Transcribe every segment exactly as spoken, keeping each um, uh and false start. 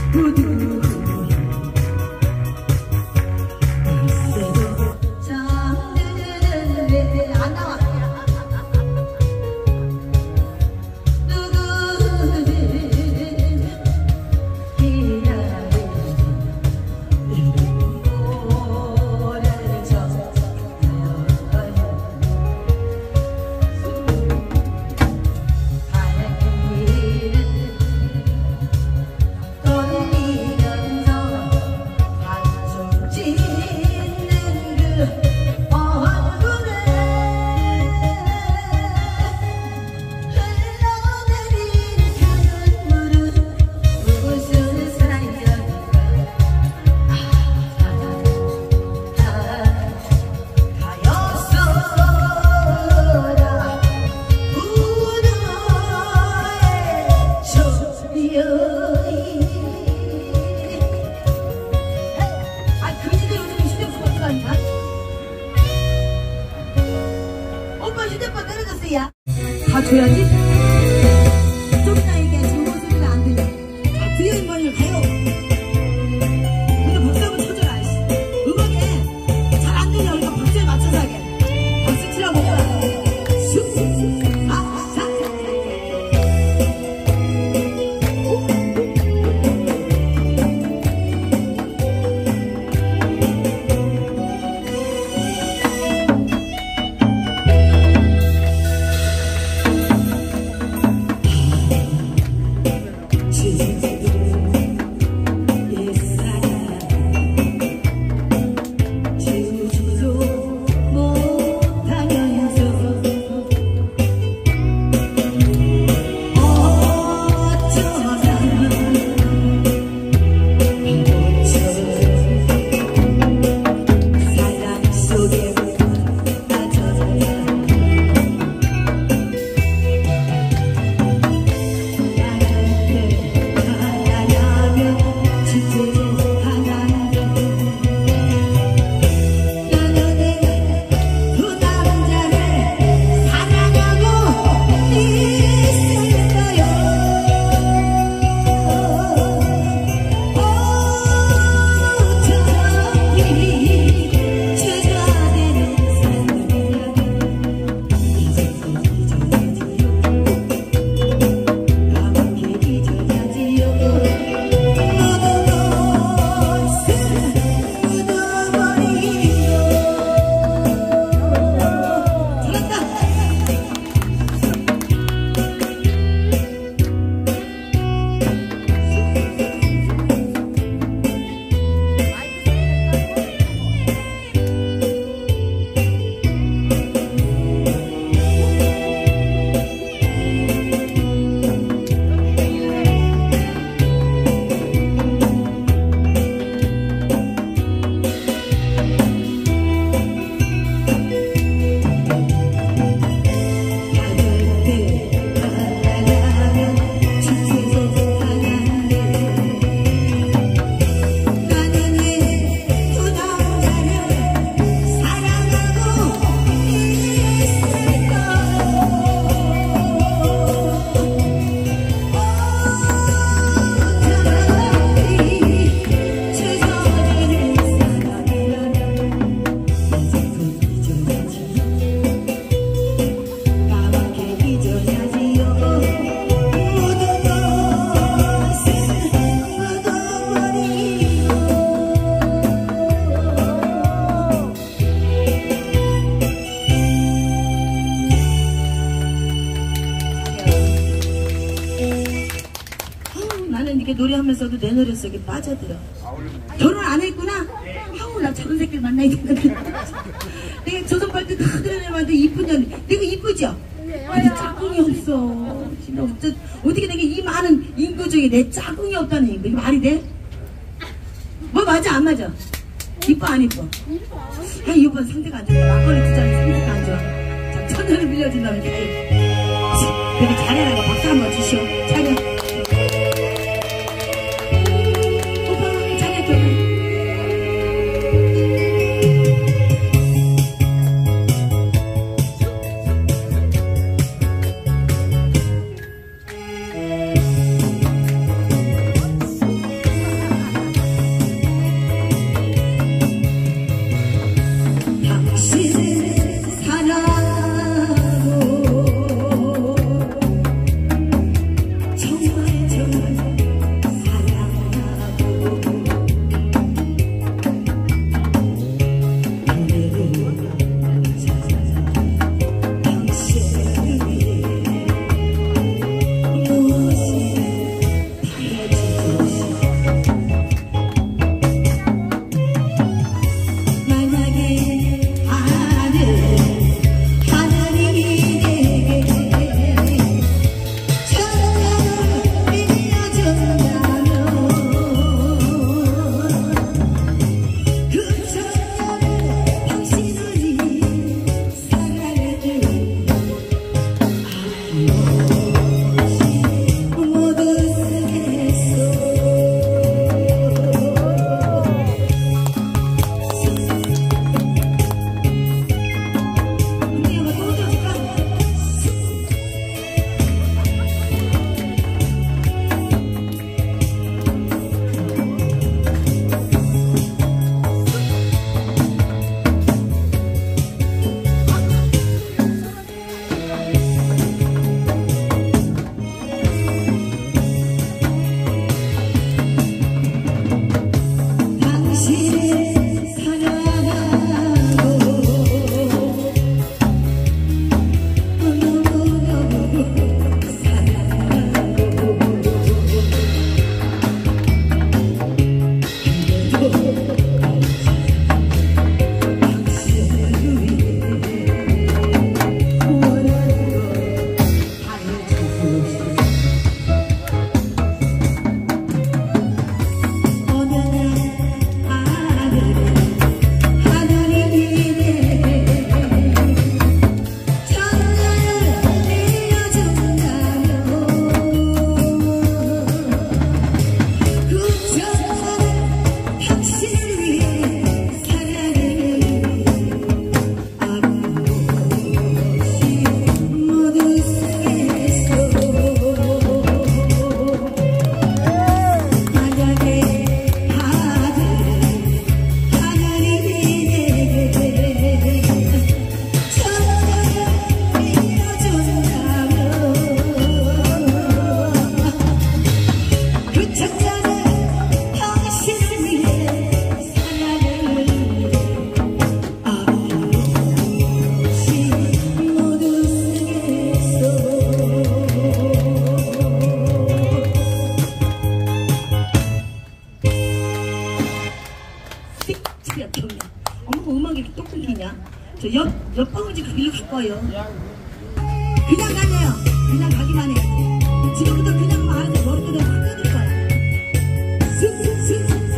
다 줘야지. 쪽나에게 정보 소리가 안 들려. 자, 드디어 인번을 가요. 근데 박수 한번 쳐줘라. 음악에 잘 안 들려. 그러니까 박수에 맞춰서 하게. 박수 치라고. 슉. 아, 자. 노래하면서도 내 노래 속에 빠져들어. 결혼 안 했구나? 아우, 나 저런 새끼를 만나야 되는데. 내가 조선팔 때 다 드러내봤는데 이쁜 년이. 내가 이쁘죠? 근데 짝꿍이 없어. 진짜 어쩌, 어떻게 내가 이 많은 인구 중에 내 짝꿍이 없다는 인구. 이거 말이 돼? 뭐 맞아 안 맞아? 이뻐 안 이뻐? 야, 이 오빠는 상태가 안 좋아. 막걸리 두 잔이 상태가 안 좋아. 자, 천년을 빌려준다면 이렇게. 내가 잘해라고 박수 한번 주시오. 잘해. 저 옆, 옆 방울지 가기로 갈 거예요. 그냥 갈래요. 그냥 가기만 해. 지금부터 그냥 말하는데 머리끄덕 확 끄들 거야. 슥슥슥슥.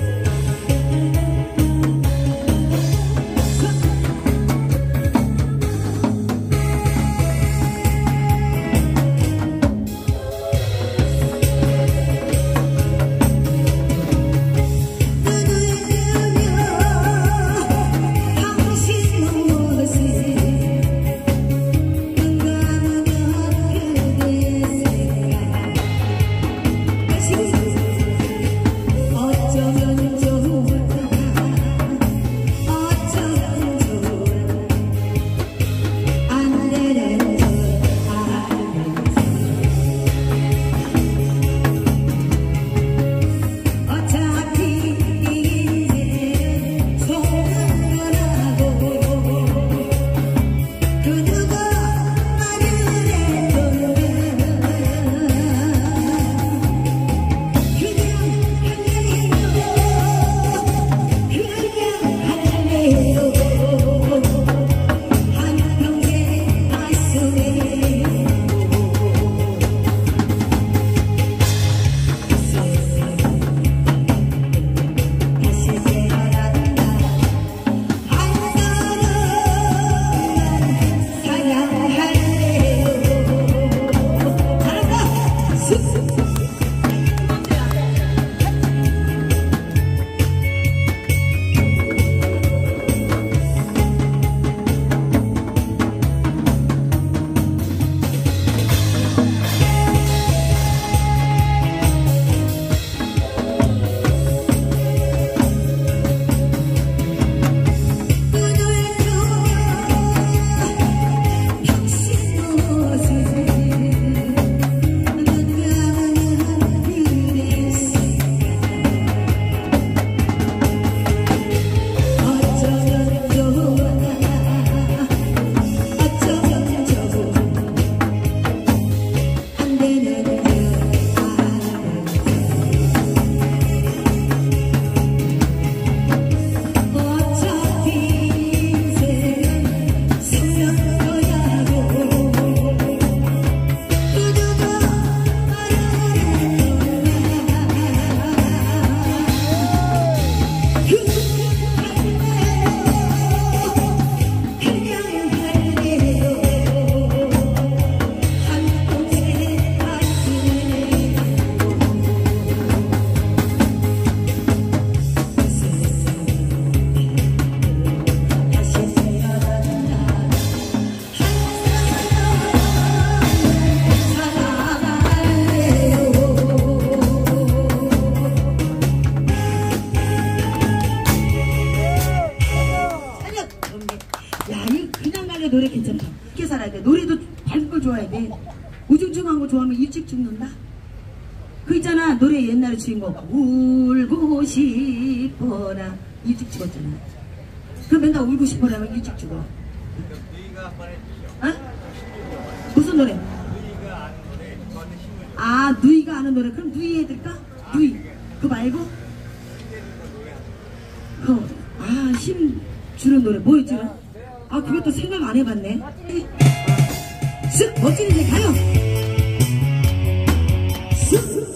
노래 괜찮다. 쉽게 살아야 돼. 노래도 밝은 걸 좋아해야 돼. 우중충한 거 좋아하면 일찍 죽는다. 그 있잖아. 노래 옛날에 주인공 울고 싶어라. 일찍 죽었잖아. 그럼 맨날 울고 싶어라면 일찍 죽어. 어? 무슨 노래? 아, 누이가 아는 노래. 그럼 누이 해드릴까? 누이. 그거 말고? 그, 아, 힘 주는 노래. 뭐였지? 아, 그것도 생각 안 해봤네. 쓱! 멋진 데 가요! 쓱!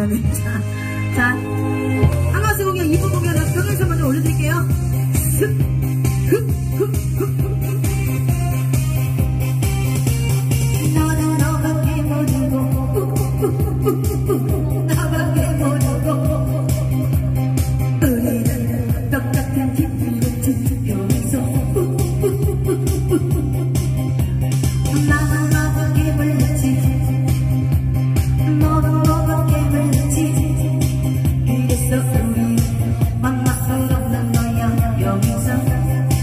나오네. 자, 자, 한가수 공연, 이 부 공연 경연서 먼저 올려드릴게요. 흡, 흡, 흡, 흡, 흡. 너는 너밖에 모르고 나밖에 모르고 우리는 똑같은 길을 걷는 여기서 나는 너밖에 몰랐지 너는 너밖에 몰랐지 그래서 우리 만날 수 없는 거야 여기서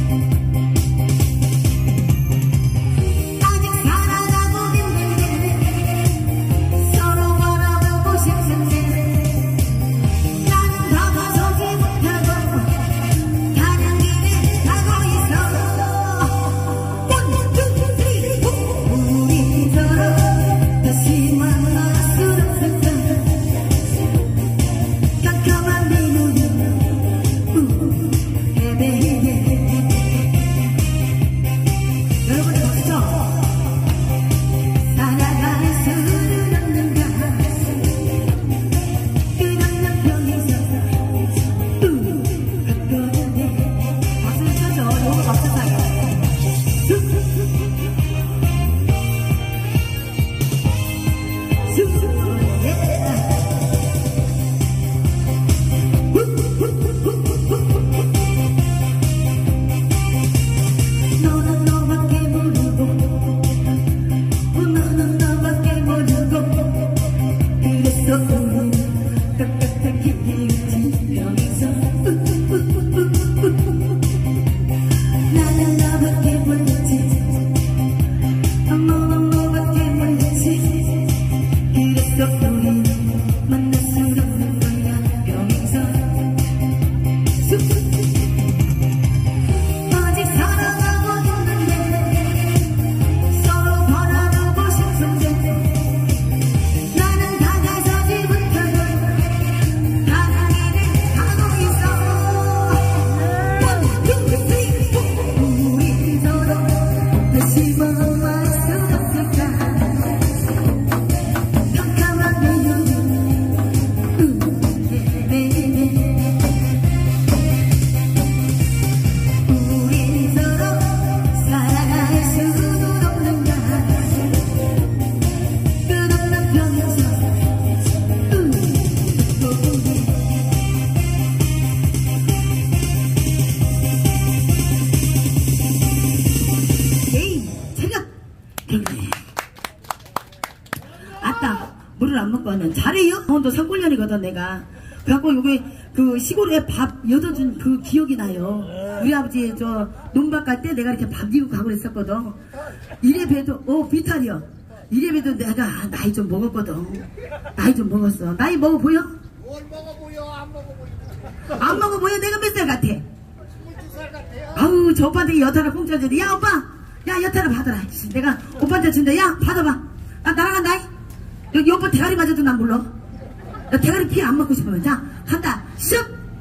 잘해요? 강원도 산골년이거든 내가. 그래갖고 여기 그 시골에 밥 여덟준 그 기억이 나요. 우리 아버지 저 논밭 갈 때 내가 이렇게 밥 이고 가고 그랬었거든. 이래 봬도 어 비탈이요. 이래 봬도 내가 나이 좀 먹었거든. 나이 좀 먹었어. 나이 먹어 보여? 뭘 먹어 보여? 안 먹어 보여? 안 먹어 보여? 내가 몇 살 같아? 스물두 살 같아요. 아우 저 오빠한테 여타라 공짜 줘야 돼. 야 오빠 야 여타라 받아라. 내가 오빠한테 준다. 야 받아봐. 나 나간다. 여기 오빠 대가리 맞아도 난 몰라. 야, 대가리 피 안 먹고 싶으면 자 간다. 슉.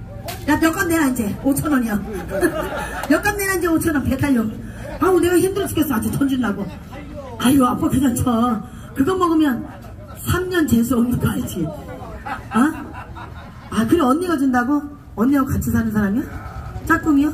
야 여권 내놔 이제 오천 원이야. 여권 내놔 이제 오천 원 배탈력. 아우 내가 힘들어 죽겠어. 아주 돈 주려고. 아유 아빠 괜찮죠. 그거 먹으면 삼 년 재수 없는 거 알지? 어? 아 그래 언니가 준다고? 언니하고 같이 사는 사람이야? 짝꿍이야?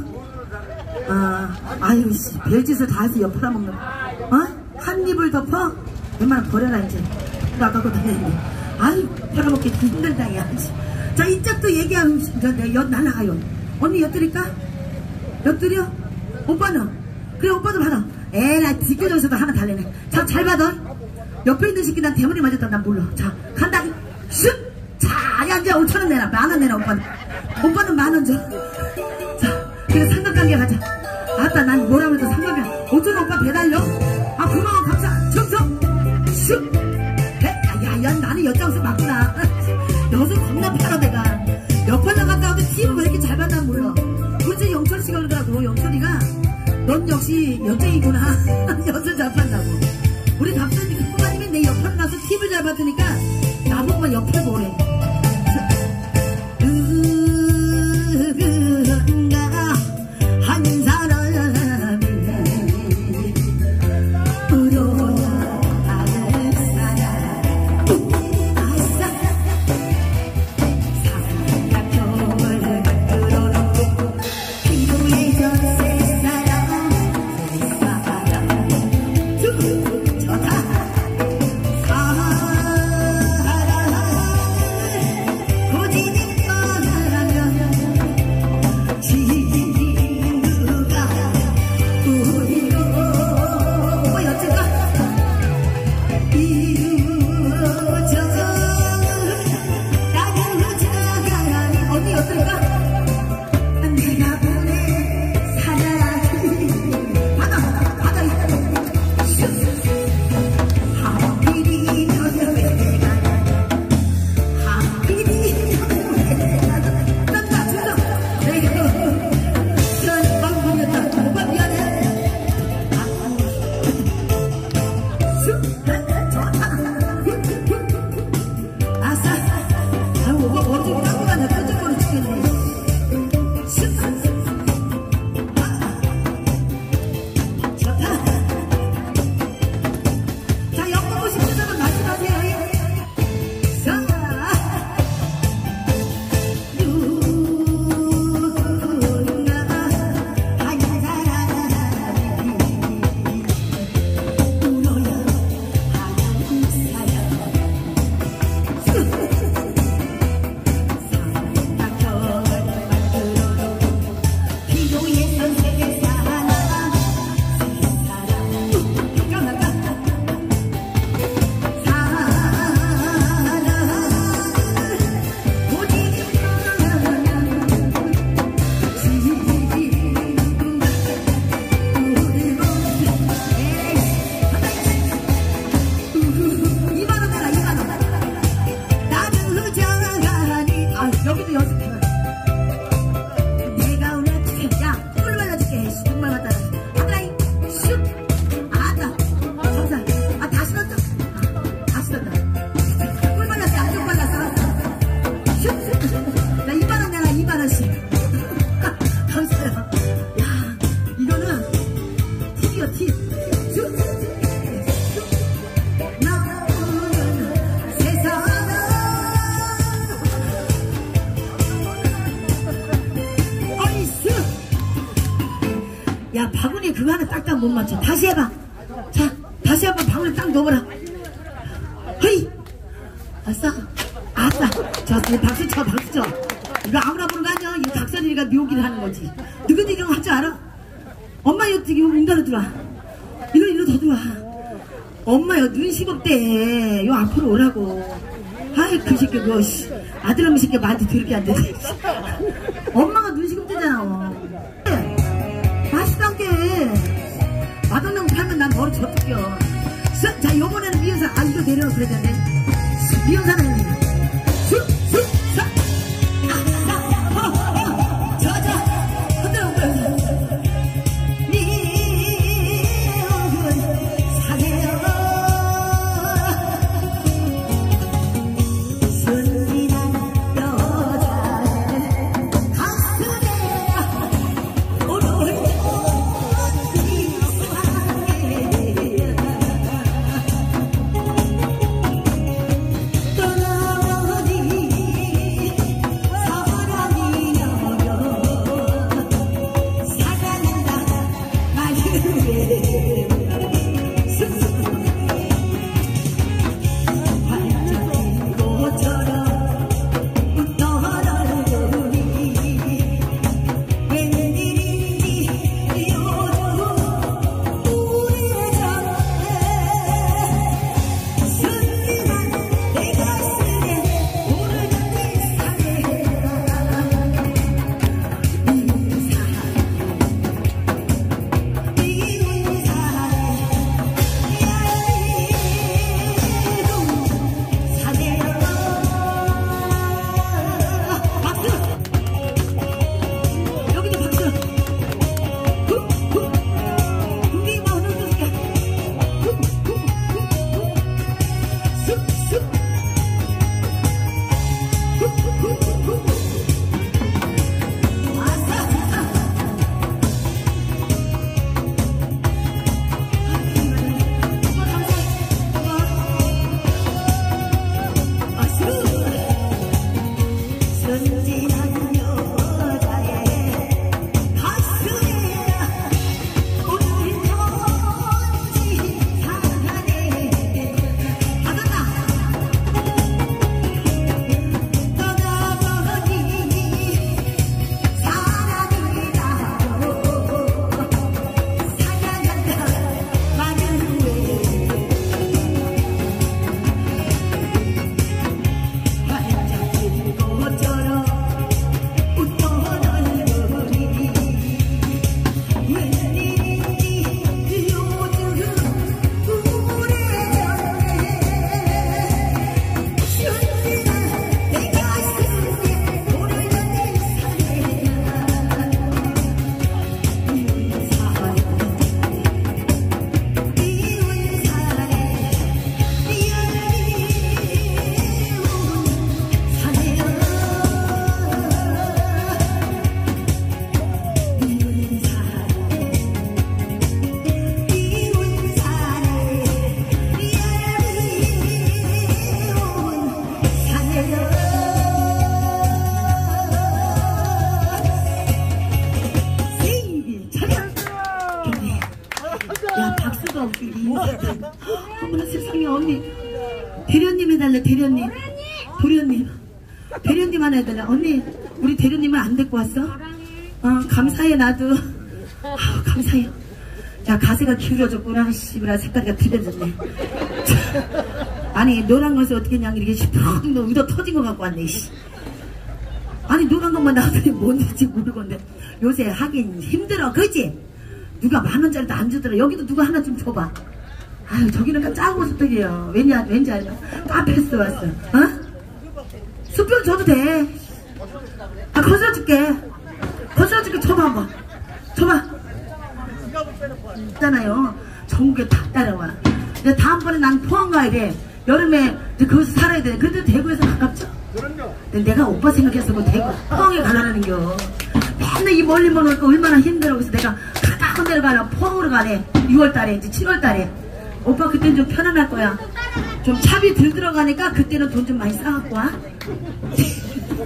아 아유 씨 별짓을 다 해서 엿 팔아먹는 어? 한 입을 덮어? 웬만하면 버려라 이제. 아까고 다녔는데 아유 팔아먹기 힘들다 야. 자 이쪽도 얘기하면 엿 날라가요. 언니 엿드릴까? 엿드려? 오빠는? 그래 오빠도 받아. 에라 뒷교정에서도 하나 달래네. 자 잘 받아. 옆에 있는 새끼 난 대머리 맞았다 난 몰라. 자 간다. 슉. 자 야 이제 오천 원 내놔. 만 원 내놔 오빠는. 오빠는 만 원 줘. 자 그래 삼각관계 가자. 아따 난 뭐라 그래도 삼각관계 오천 원 오빠 배달려? 아 고마워 감사. 정성. 슉. 야, 나는 엿장수 맞구나. 여기서 겁나 팔아, 내가. 옆에서 갔다 오는데 티를 왜 이렇게 잘 받나 몰라. 우리 집 영철 씨가 그러더라고. 영철이가, 넌 역시 엿쟁이구나. 엿을 잘 판다고. 우리 답선이 그뿐만이면 내 옆에 가서 팁을 잘 받으니까 나보고만 옆에 보래. 누군가 한 사람이 울어야 하는 사람. 야, 바구니에 그거 하나 딱딱 못 맞춰. 다시 해봐. 자, 다시 한번 바구니에 딱 넣어보라. 헤이! 아싸. 아싸. 저, 박수 쳐, 박수 쳐. 이거 아무나 보는 거 아니야? 이거 닭살이니까 묘기를 하는 거지. 너희들 이거 할 줄 알아? 엄마 이거 이거 문닫아 들어와. 이거 이거 더 들어와. 엄마 이거 눈식 없대. 요 앞으로 오라고. 아이 그 새끼 그거 씨. 아들놈 새끼 말도 더럽게 안 되네. 엄마가 눈식 없대잖아. 맛있단 게 맛없는 거 팔면 난 머리 젖을게요. 자 요번에는 미연사 아 이거 내려놓고 그래야 되는데 미연사는 쑥쑥 저저 흔들어 어머나 세상에 언니 대련님 해달래. 대련님 도련님 대련님 하나 해달래. 언니 우리 대련님은 안 데리고 왔어? 어 감사해. 나도 아, 감사해. 야 가세가 기울어졌구나. 씨부라 색깔이 틀려졌네. 아니 노란 것을 어떻게 그냥 이렇게 시펑 의도 터진 것 갖고 왔네. 씨. 아니 노란 것만 나왔더니 뭔지 모르겠는데 요새 하긴 힘들어. 그치? 누가 만 원짜리도 안 주더라. 여기도 누가 하나 좀 줘봐. 아유 저기는 짜고 어떡해요. 왜냐 왠지 알죠? 카페에서 왔어. 어? 수병 줘도 돼. 아 거슬러줄게. 거슬러줄게. 줘봐 한번. 줘봐. 있잖아요. 전국에 다 따라와. 근데 다음번에 난 포항 가야 돼. 여름에 거기서 살아야 돼. 근데 대구에서 가깝죠? 근데 내가 오빠 생각해서 뭐 대구 포항에 가라는겨. 맨날 이 멀리만 올까 얼마나 힘들어. 그래서 내가 가까운 데로 가려 포항으로 가래. 유월달에 이제 칠월달에. 오빠 그때는 좀 편안할 거야. 좀 차비 들 들어가니까 그때는 돈 좀 많이 싸갖고 와.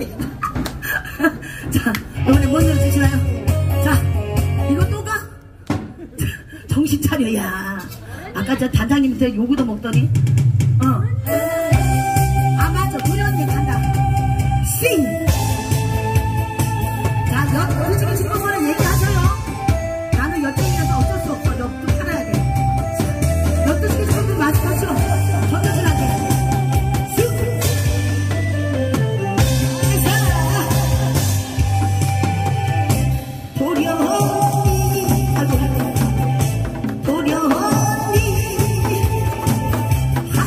자, 이번에 뭔 노래 드시나요? 자, 이거 또 가? 차려, 야. 아까 저 단장님한테 요구도 먹더니, 어. 아, 맞아. 우리 언니 간다. 싱! 자, 여, 우리 지금 거는 얘기하셔요. 나는 여쪽이라서 어쩔 수 없어. 옆도 살아야 돼. 옆도 시켜서 손들 마스크하시오. 전도질하게. 도련이, 아이고, 도련이,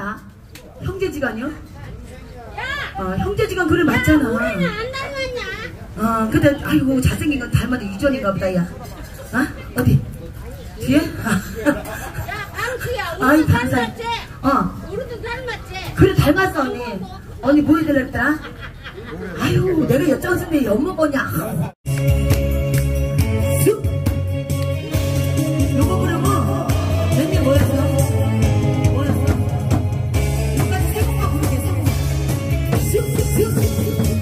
닮았다. 형제지간이요? 어, 형제지간 그래 맞잖아. 야, 우리는 안 닮았냐? 어, 근데 아이고 잘생긴 건 닮아도 유전인가 보다 야. 어? 어디? 뒤에? 아. 야, 강수야, 아이, 우리도 감사. 닮았지? 어. 우리도 닮았지? 그래 닮았어 언니. 언니 보여드렸더라. 아유 내가 여쭤봤는데 엿먹었냐. 쑥. 요거 그러면 맨날 뭐였어? 뭐였어? 요까지 세 곡만 부르게 세 곡. 쑥쑥쑥.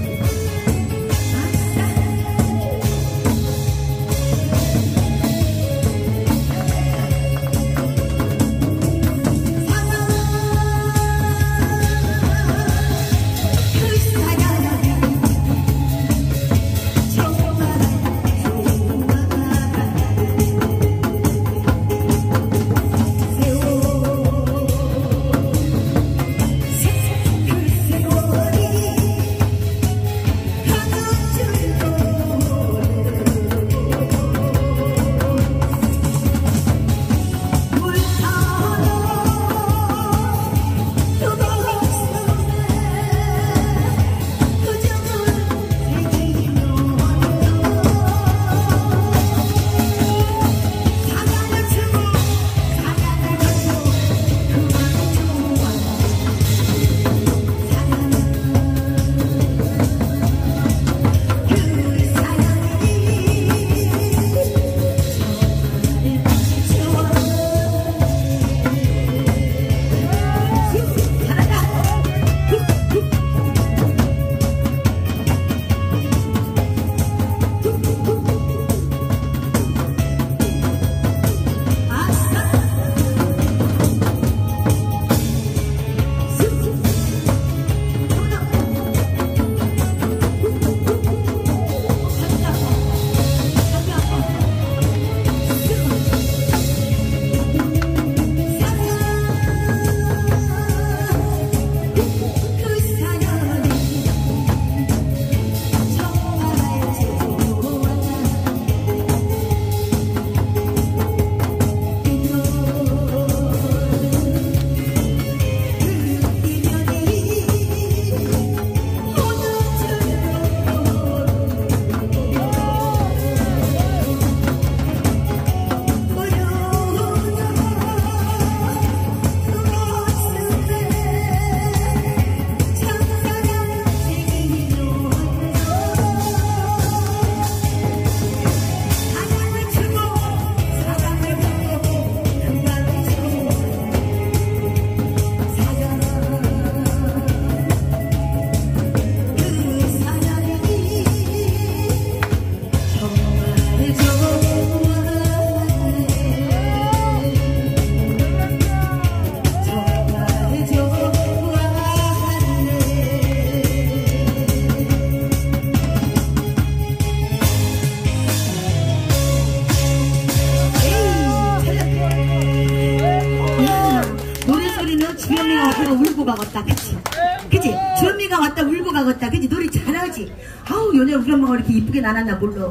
울고 가겠다 그치? 그치? 주현미가 왔다 울고 가겠다 그치? 노래 잘하지? 아우 연애 우리 엄마가 이렇게 이쁘게 나눴나 몰라.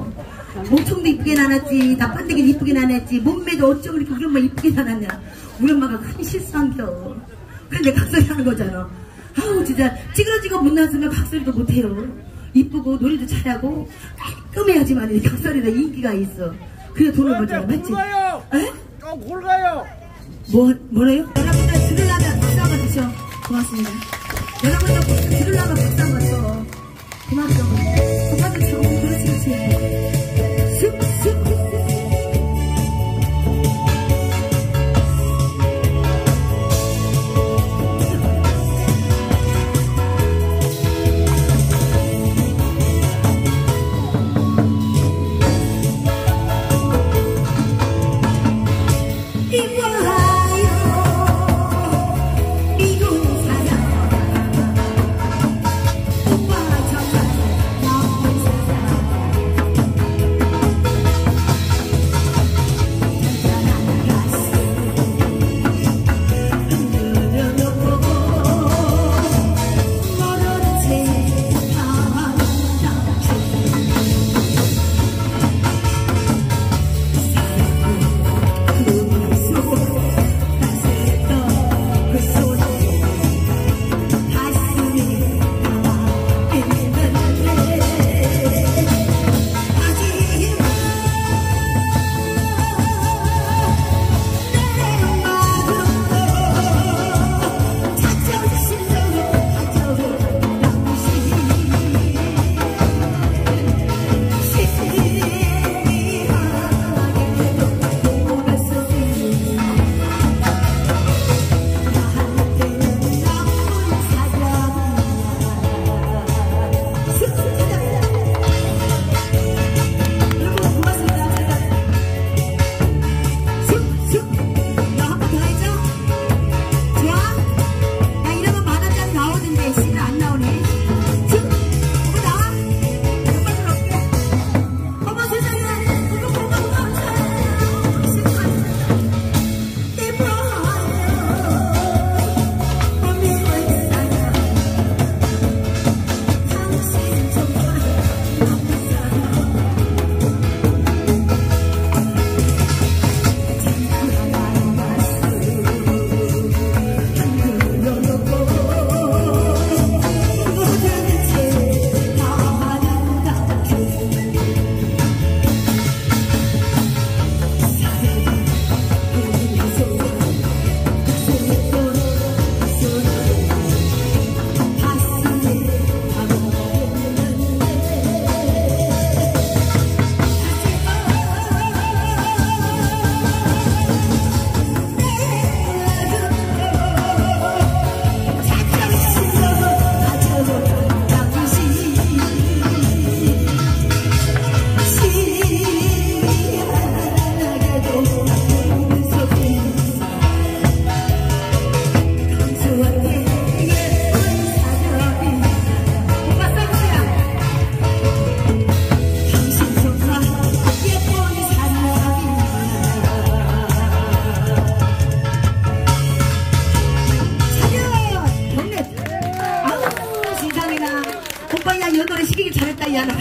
목청도 이쁘게 나눴지, 나빤데기도 이쁘게 나눴지, 몸매도 어쩜 이렇게 우리 엄마 이쁘게 나눴냐. 우리 엄마가 큰 실수한겨. 근데 각설이 하는 거잖아. 아우 진짜 찌그러지고 못 나왔으면 각설이도 못해요. 이쁘고 노래도 잘하고 깔끔해야지만 각설이도 인기가 있어. 그래 돈을 벌잖아 맞지? 에? 좀 골가요. 뭐, 뭐래요? 여러분들 들으려면 박수 한번 주셔. 고맙습니다. 여러분들 들으려면 박수 한번 줘. 고맙죠. 오빠도 줘. 그렇지, 그렇지. 슥, 슥. Oh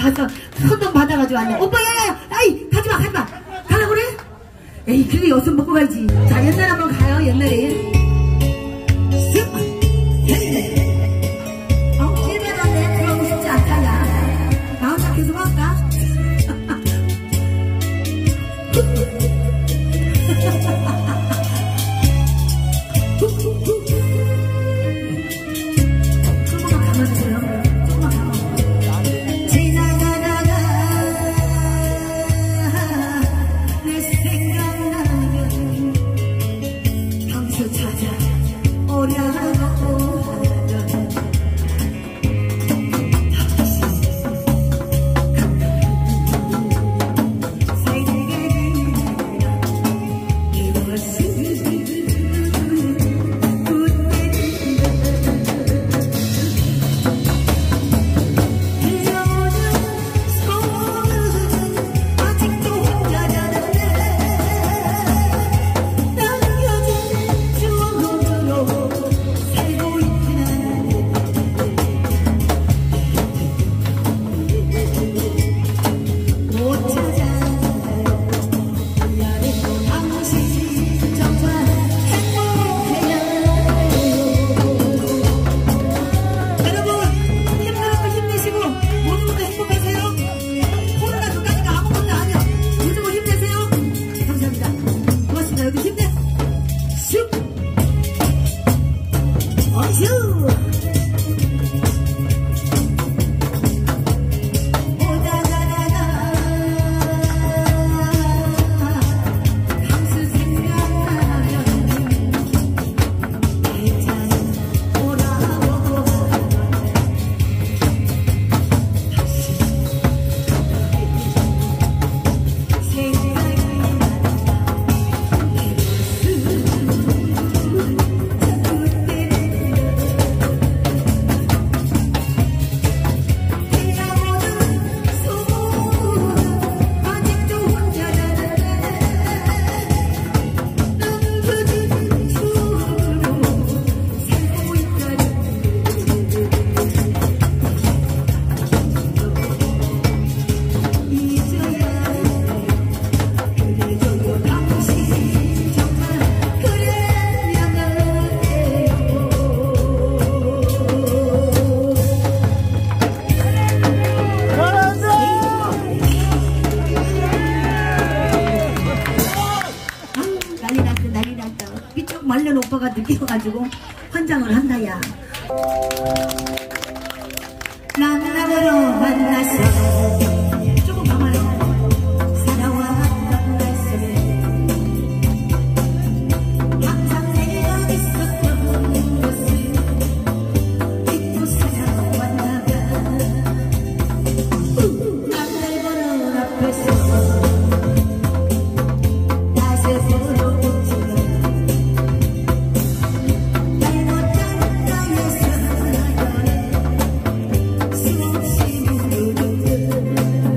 가서 손좀 받아가지고 왔네. 오빠, 야, 야, 아이, 가지마, 가지마. 가려고 그래? 에이, 그래도 여섯 먹고 가야지. 자, 옛날에 한번 가요, 옛날에. 어, 일배라네. 들어가고 싶지 않다, 야. 나 혼자 계속 할까? 조금만 감아주세요. 조금만 감아. 지나가다가 내 생각나면 평소 찾아오려고 말년 오빠가 느껴가지고 환장을 한다, 야. 만남으로 만났어. 조금 가만히 살아왔던 날 속에 항상 내가 있었던 곳을 잊고 살아왔나봐. 남들 보는 앞에서 다시 보러 Thank you.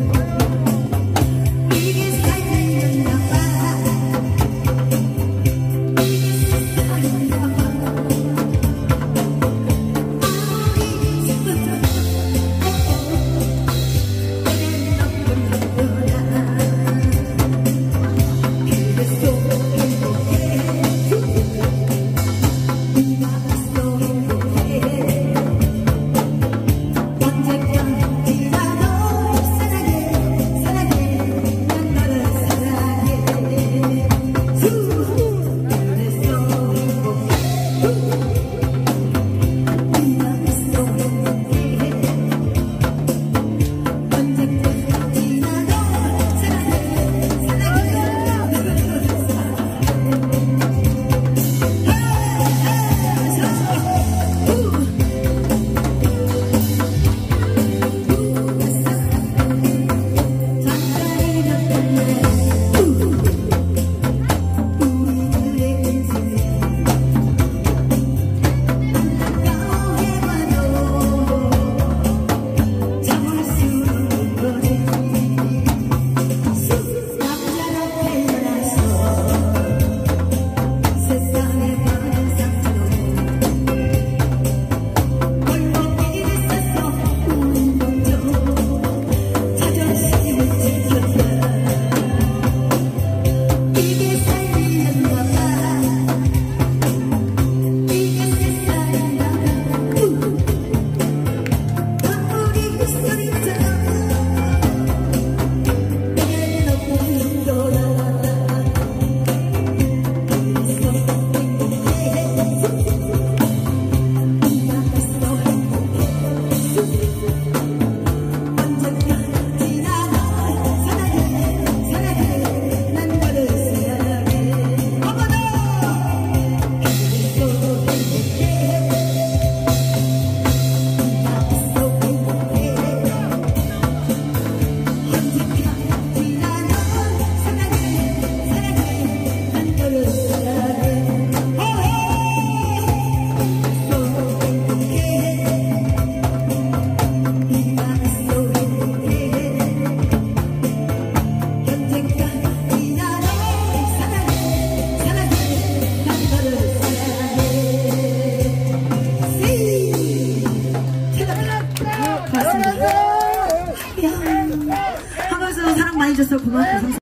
와줘서 고맙고